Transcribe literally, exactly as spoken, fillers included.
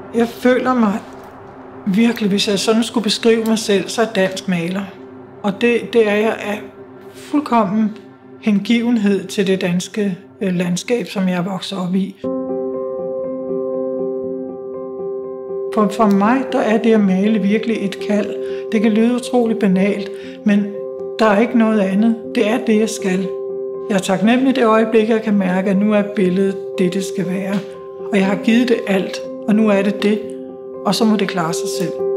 Jeg føler mig virkelig, hvis jeg sådan skulle beskrive mig selv, så er dansk maler. Og det, det er jeg af fuldkommen hengivenhed til det danske landskab, som jeg er vokset op i. For, for mig der er det at male virkelig et kald. Det kan lyde utroligt banalt, men der er ikke noget andet. Det er det, jeg skal. Jeg er taknemmelig det øjeblik, jeg kan mærke, at nu er billedet det, det skal være. Og jeg har givet det alt, og nu er det det, og så må det klare sig selv.